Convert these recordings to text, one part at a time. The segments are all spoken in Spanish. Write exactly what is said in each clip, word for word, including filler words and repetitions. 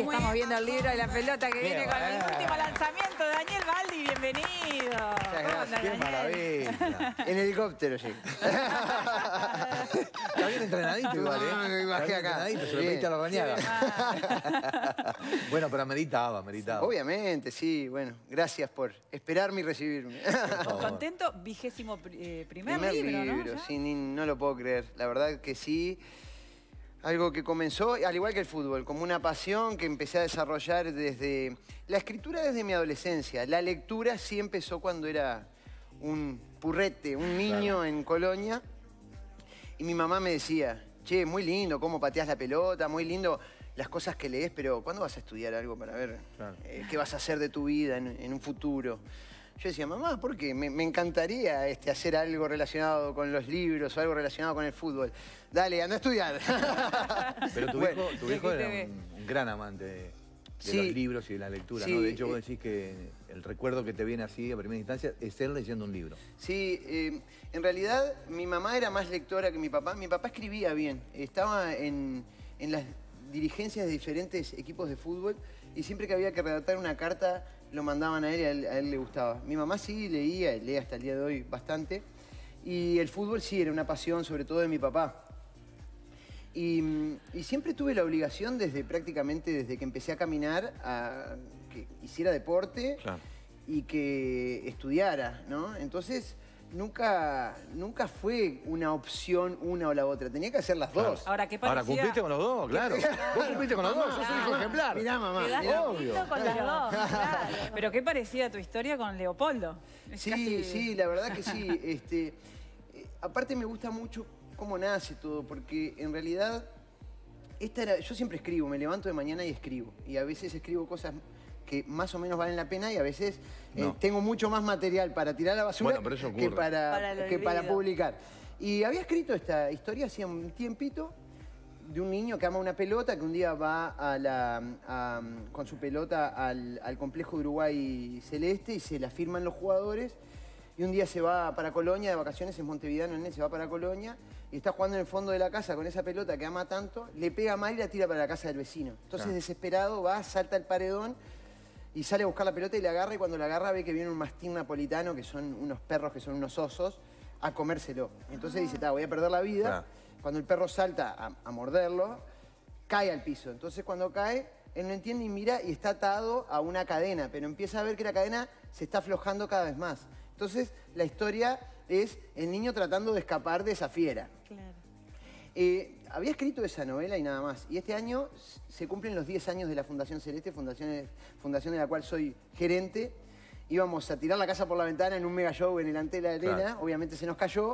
Ahí estamos viendo el libro de la pelota que Bien, viene con el bueno. último lanzamiento. Daniel Baldi, bienvenido. Muchas gracias. ¡Qué maravilla! En helicóptero llegué. Está bien entrenadito igual, ¿eh? No, me bajé Está bien acá. entrenadito, se lo Bien. pediste a la bañada. Bueno, pero meritaba, meritaba. Obviamente, sí. Bueno, gracias por esperarme y recibirme. Por favor. Contento, vigésimo eh, primer, Primer libro, libro, ¿no? sí, ni- no lo puedo creer. La verdad que sí. Algo que comenzó, al igual que el fútbol, como una pasión que empecé a desarrollar desde... La escritura desde mi adolescencia. La lectura sí empezó cuando era un purrete, un niño Claro. en Colonia. Y mi mamá me decía, che, muy lindo cómo pateás la pelota, muy lindo las cosas que lees, pero ¿cuándo vas a estudiar algo para ver Claro. eh, qué vas a hacer de tu vida en, en un futuro? Yo decía, mamá, ¿por qué? Me, me encantaría este, hacer algo relacionado con los libros o algo relacionado con el fútbol. Dale, anda a estudiar. Pero tu Bueno, viejo, tu viejo aquí te era ve. un, un gran amante de, de Sí. los libros y de la lectura, Sí, ¿no? De hecho, vos eh, decís que el recuerdo que te viene así a primera instancia es él leyendo un libro. Sí, eh, en realidad mi mamá era más lectora que mi papá. Mi papá escribía bien, estaba en, en las dirigencias de diferentes equipos de fútbol y siempre que había que redactar una carta lo mandaban a él y a él, a él le gustaba. Mi mamá sí leía, y lee hasta el día de hoy bastante, y el fútbol sí era una pasión, sobre todo de mi papá. Y, y siempre tuve la obligación desde prácticamente desde que empecé a caminar a que hiciera deporte Claro. y que estudiara, ¿no? Entonces nunca, nunca fue una opción una o la otra, tenía que hacer las Claro. dos. Ahora, ¿qué Ahora, parecía? cumpliste con los dos, claro. Vos cumpliste con los dos, sos un hijo ejemplar. Mirá, mamá. Te das mirá. lo lindo con las dos, claro. Pero qué parecía tu historia con Leopoldo. Es Sí, casi- sí, la verdad que sí. Este, eh, aparte me gusta mucho cómo nace todo, porque en realidad esta era, yo siempre escribo, me levanto de mañana y escribo. Y a veces escribo cosas que más o menos valen la pena y a veces eh, No. tengo mucho más material para tirar a la basura Bueno, pero eso que, ocurre. para, Para el que para olvido. publicar. Y había escrito esta historia hacía un tiempito de un niño que ama una pelota, que un día va a la, a- con su pelota al, al complejo de Uruguay Celeste y se la firman los jugadores. Y un día se va para Colonia, de vacaciones en Montevideo, nene, se va para Colonia y está jugando en el fondo de la casa con esa pelota que ama tanto, le pega mal y la tira para la casa del vecino. Entonces, Claro. desesperado, va, salta el paredón y sale a buscar la pelota y la agarra, y cuando la agarra ve que viene un mastín napolitano, que son unos perros, que son unos osos, a comérselo. Entonces dice, "Ta, voy a perder la vida". Claro. Cuando el perro salta a, a morderlo, cae al piso. Entonces cuando cae, él no entiende y mira y está atado a una cadena, pero empieza a ver que la cadena se está aflojando cada vez más. Entonces la historia es el niño tratando de escapar de esa fiera. Claro. Eh, había escrito esa novela y nada más. Y este año se cumplen los diez años de la Fundación Celeste, fundación, fundación de la cual soy gerente. Íbamos a tirar la casa por la ventana en un mega show en el Antel Arena. Claro. Obviamente se nos cayó.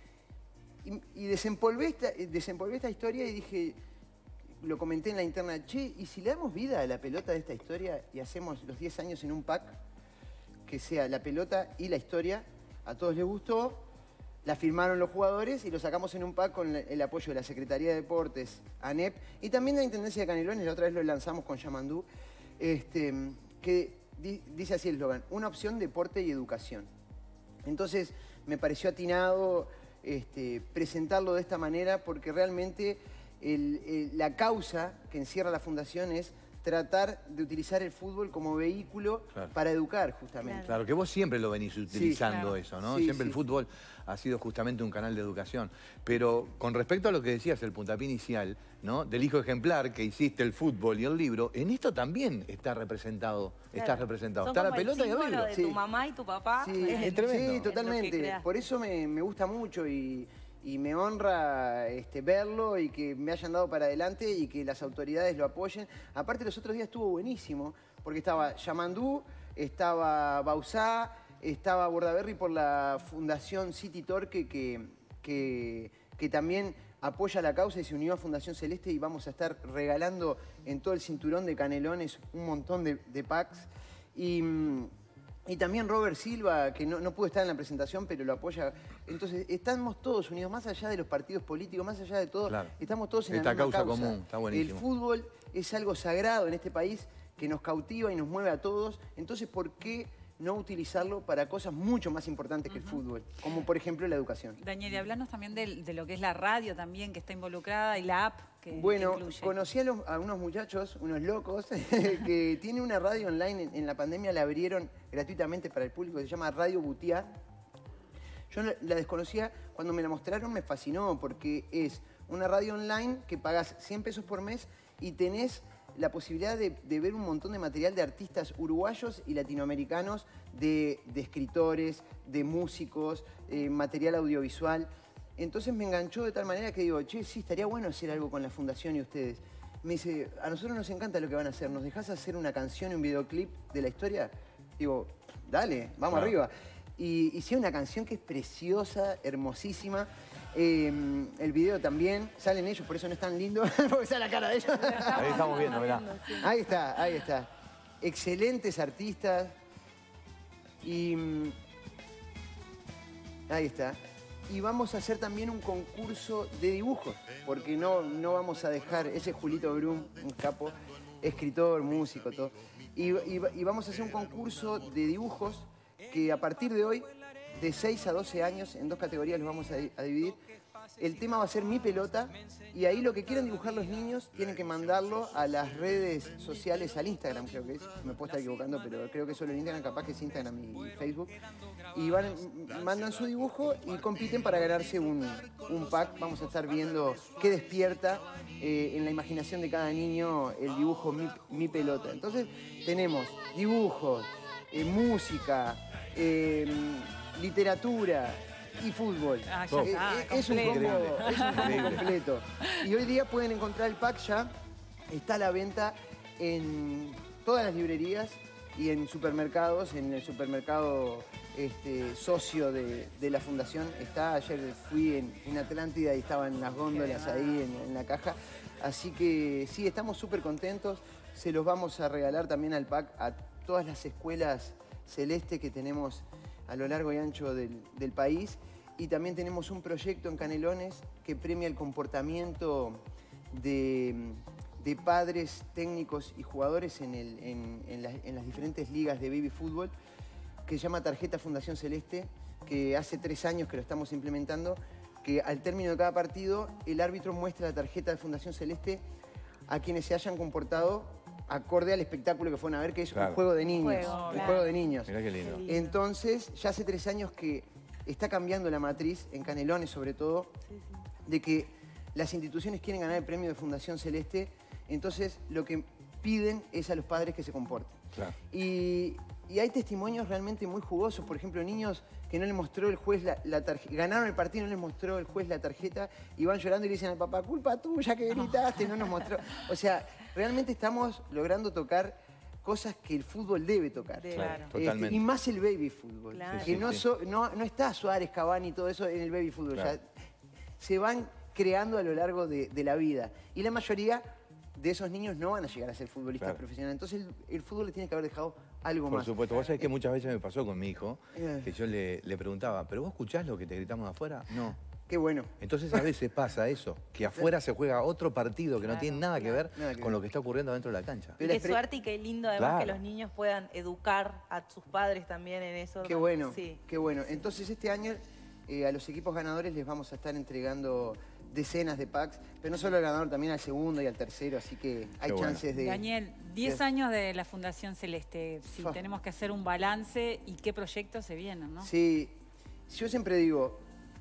Y, y desempolvé, esta, desempolvé esta historia y dije, lo comenté en la interna, che, ¿y si le damos vida a la pelota de esta historia y hacemos los diez años en un pack? Que sea la pelota y la historia. A todos les gustó. La firmaron los jugadores y lo sacamos en un pack con el apoyo de la Secretaría de Deportes, ANEP, y también de la Intendencia de Canelones. La otra vez lo lanzamos con Yamandú, este, que di- dice así el eslogan: una opción, deporte y educación. Entonces me pareció atinado este, presentarlo de esta manera, porque realmente el- el- la causa que encierra la fundación es tratar de utilizar el fútbol como vehículo Claro. para educar, justamente. Claro, que vos siempre lo venís utilizando claro. eso, ¿no? Sí, siempre sí. el fútbol ha sido justamente un canal de educación. Pero con respecto a lo que decías, el puntapié inicial, ¿no? Del hijo ejemplar que hiciste el fútbol y el libro, en esto también está representado, está representado. Son Está la como el pelota y el símbolo libro. de Sí. tu mamá y tu papá. Sí, en- es tremendo. sí, en lo que totalmente. creaste. Por eso me, me gusta mucho y, y me honra este, verlo y que me hayan dado para adelante y que las autoridades lo apoyen. Aparte, los otros días estuvo buenísimo, porque estaba Yamandú, estaba Bausá, estaba Bordaberry por la Fundación City Torque, que, que, que también apoya la causa y se unió a Fundación Celeste, y vamos a estar regalando en todo el cinturón de Canelones un montón de, de packs. Y, mm, y también Robert Silva, que no, no pudo estar en la presentación, pero lo apoya. Entonces, estamos todos unidos, más allá de los partidos políticos, más allá de todo, Claro. estamos todos en Esta la misma causa causa. común, está buenísimo. El fútbol es algo sagrado en este país que nos cautiva y nos mueve a todos. Entonces, ¿por qué no utilizarlo para cosas mucho más importantes que el fútbol, como por ejemplo la educación. Daniel, y hablanos también de, de lo que es la radio también, que está involucrada, y la app que, bueno, que incluye. Conocí a, los, a unos muchachos, unos locos, que tienen una radio online, en, en la pandemia la abrieron gratuitamente para el público, se llama Radio Butiá. Yo la, la desconocía, cuando me la mostraron me fascinó, porque es una radio online que pagas cien pesos por mes y tenés la posibilidad de, de ver un montón de material de artistas uruguayos y latinoamericanos, de, de escritores, de músicos, eh, material audiovisual. Entonces me enganchó de tal manera que digo, che, sí, estaría bueno hacer algo con la fundación y ustedes. Me dice, a nosotros nos encanta lo que van a hacer, ¿nos dejás hacer una canción y un videoclip de la historia? Digo, dale, vamos Claro. arriba. Y hice una canción que es preciosa, hermosísima. Eh, el video también, salen ellos, por eso no es tan lindo, porque sale la cara de ellos. Ahí estamos viendo, mirá. Ahí está, ahí está. Excelentes artistas. Y mm, ahí está. Y vamos a hacer también un concurso de dibujos, porque no, no vamos a dejar, ese es Julito Brum, un capo, escritor, músico, todo. Y, y- y vamos a hacer un concurso de dibujos que a partir de hoy, de seis a doce años, en dos categorías los vamos a, di- a dividir. El tema va a ser Mi Pelota, y ahí lo que quieran dibujar los niños tienen que mandarlo a las redes sociales, al Instagram creo que es, me puedo estar equivocando, pero creo que solo el Instagram, capaz que es Instagram y Facebook. Y van, mandan su dibujo y compiten para ganarse un, un pack. Vamos a estar viendo qué despierta eh, en la imaginación de cada niño el dibujo Mi, Mi Pelota. Entonces tenemos dibujos, eh, música, eh, literatura y fútbol. Ah, ya Eh, está, eh, es un combo, completo. es un combo Increíble. completo. Y hoy día pueden encontrar el pack ya. Está a la venta en todas las librerías y en supermercados, en el supermercado este, socio de, de la fundación. Está, ayer fui en, en Atlántida y estaban las góndolas ahí en, en la caja. Así que sí, estamos súper contentos. Se los vamos a regalar también al pack a todas las escuelas celeste que tenemos a lo largo y ancho del, del país. Y también tenemos un proyecto en Canelones que premia el comportamiento de, de padres, técnicos y jugadores en, el- en- en las- en las diferentes ligas de baby fútbol, que se llama Tarjeta Fundación Celeste, que hace tres años que lo estamos implementando, que al término de cada partido el árbitro muestra la tarjeta de Fundación Celeste a quienes se hayan comportado acorde al espectáculo que fueron a ver, que es Claro. un juego de niños. Juego, un claro. juego de niños. Mirá qué lindo. Entonces, ya hace tres años que está cambiando la matriz, en Canelones sobre todo, de que las instituciones quieren ganar el premio de Fundación Celeste, entonces lo que piden es a los padres que se comporten. Claro. Y, y hay testimonios realmente muy jugosos, por ejemplo, niños que no les mostró el juez la, la tarjeta, ganaron el partido y no les mostró el juez la tarjeta, y van llorando y le dicen al papá, culpa tuya que gritaste, no nos mostró. O sea, realmente estamos logrando tocar cosas que el fútbol debe tocar. Claro. Este, Totalmente. y más el baby fútbol. Claro. Que Sí, sí, no, sí. so- no, no está Suárez, Cavani y todo eso en el baby fútbol. Claro. Ya se van creando a lo largo de, de la vida. Y la mayoría de esos niños no van a llegar a ser futbolistas Claro. profesionales. Entonces el, el fútbol le tiene que haber dejado algo Por más. supuesto, vos sabés que muchas veces me pasó con mi hijo, Eh. que yo le, le preguntaba, ¿pero vos escuchás lo que te gritamos afuera? No. Qué bueno. Entonces a veces pasa eso, que afuera se juega otro partido que no Claro, tiene nada que ver Nada que con ver. lo que está ocurriendo dentro de la cancha. Y Pero qué la expre- suerte y qué lindo además Claro. que los niños puedan educar a sus padres también en eso. Qué bueno, Sí. qué bueno. Entonces este año eh, a los equipos ganadores les vamos a estar entregando decenas de packs, pero no solo al ganador, también al segundo y al tercero, así que hay Qué bueno. chances de... Daniel, diez de- años de la Fundación Celeste. Si Fa. tenemos que hacer un balance y qué proyectos se vienen, ¿no? Sí, yo siempre digo,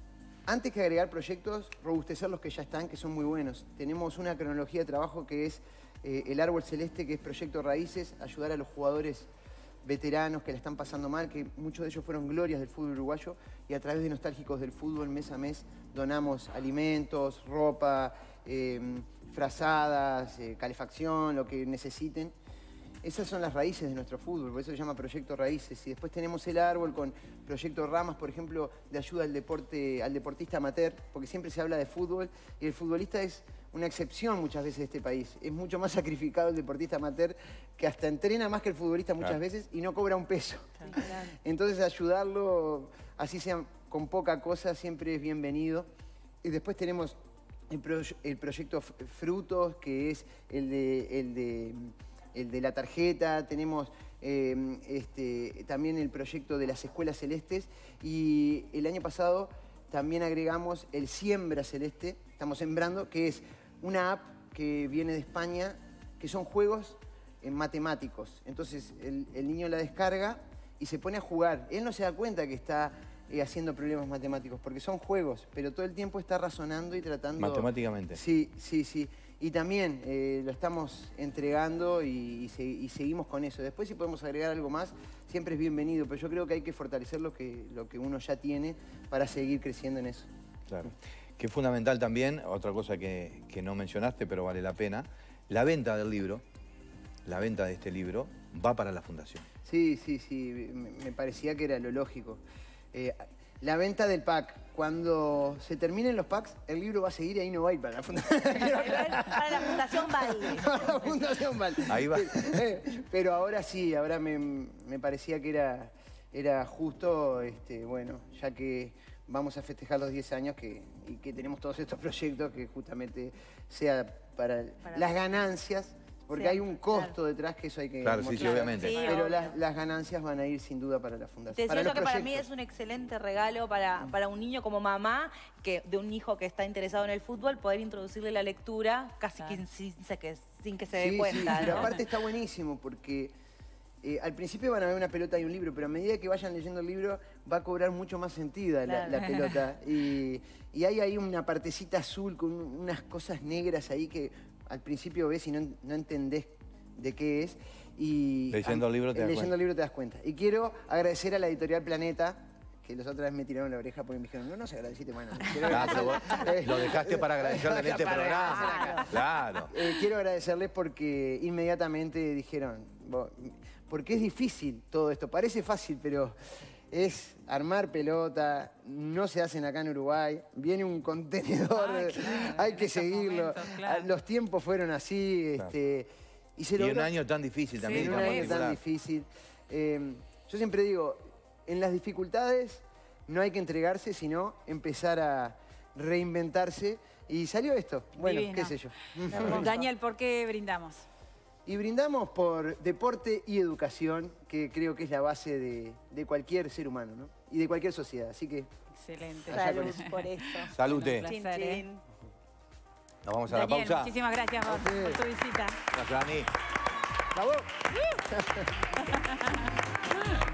antes que agregar proyectos, robustecer los que ya están, que son muy buenos. Tenemos una cronología de trabajo que es eh, el Árbol Celeste, que es Proyecto Raíces, ayudar a los jugadores veteranos que la están pasando mal, que muchos de ellos fueron glorias del fútbol uruguayo, y a través de Nostálgicos del Fútbol, mes a mes, donamos alimentos, ropa, eh, frazadas, eh, calefacción, lo que necesiten. Esas son las raíces de nuestro fútbol, por eso se llama Proyecto Raíces. Y después tenemos el árbol con Proyecto Ramas, por ejemplo, de ayuda al deporte, al deportista amateur, porque siempre se habla de fútbol y el futbolista es una excepción muchas veces de este país. Es mucho más sacrificado el deportista amateur, que hasta entrena más que el futbolista muchas Claro. veces y no cobra un peso. Claro. Entonces ayudarlo, así sea con poca cosa, siempre es bienvenido. Y después tenemos el, pro- el proyecto F- Frutos, que es el de, el de, el de la tarjeta. Tenemos eh, este, también el proyecto de las escuelas celestes y el año pasado también agregamos el Siembra Celeste, estamos sembrando, que es una app que viene de España, que son juegos eh, matemáticos. Entonces el, el niño la descarga y se pone a jugar. Él no se da cuenta que está eh, haciendo problemas matemáticos, porque son juegos, pero todo el tiempo está razonando y tratando... Matemáticamente. Sí, sí, sí. Y también eh, lo estamos entregando y, y, se, y seguimos con eso. Después si podemos agregar algo más, siempre es bienvenido, pero yo creo que hay que fortalecer lo que, lo que uno ya tiene para seguir creciendo en eso. Claro. Que es fundamental también, otra cosa que, que no mencionaste, pero vale la pena, la venta del libro, la venta de este libro, va para la fundación. Sí, sí, sí, me, me parecía que era lo lógico. Eh, la venta del pack, cuando se terminen los packs, el libro va a seguir y ahí no va a ir para la fundación. Para la Fundación Val. Para la Fundación Val. Ahí va. Pero ahora sí, ahora me, me parecía que era, era justo, este, bueno, ya que vamos a festejar los diez años que, y que tenemos todos estos proyectos, que justamente sea para, para las ganancias, porque sí, hay un costo claro. detrás que eso hay que Claro, sí, sí, obviamente. Sí, pero obvio. las, las ganancias van a ir sin duda para la fundación. Te decía para yo los que proyectos. para mí es un excelente regalo para, para un niño como mamá, que de un hijo que está interesado en el fútbol, poder introducirle la lectura casi claro. que, sin, que, sin que se dé sí, cuenta. Sí, ¿no? pero aparte está buenísimo porque eh, al principio van a ver una pelota y un libro, pero a medida que vayan leyendo el libro va a cobrar mucho más sentido claro. la, la pelota. Y, y hay ahí una partecita azul con unas cosas negras ahí que al principio ves y no, no entendés de qué es. Y leyendo el libro te das leyendo cuenta. el libro te das cuenta. Y quiero agradecer a la editorial Planeta, que los otras vez me tiraron la oreja porque me dijeron, no, no se agradeciste, bueno. Claro, vos lo dejaste para agradecerle en este programa. Claro. Eh, quiero agradecerles porque inmediatamente dijeron, porque es difícil todo esto, parece fácil, pero es armar pelota, no se hacen acá en Uruguay, viene un contenedor, ah, claro, hay que seguirlo. Momentos, claro. Los tiempos fueron así. Claro. Este, y se y logró, un año tan difícil también. Sí, un año tan difícil. Eh, yo siempre digo, en las dificultades no hay que entregarse, sino empezar a reinventarse. Y salió esto. Bueno, divino. Qué sé yo. Daniel, ¿por qué brindamos? Y brindamos por deporte y educación, que creo que es la base de, de cualquier ser humano, ¿no? Y de cualquier sociedad, así que... Excelente. Salud por eso. Salute. Chin, chin. Nos vamos a Daniel, la pausa. Muchísimas gracias por, okay. por tu visita. Gracias, Dani. ¡Bravo!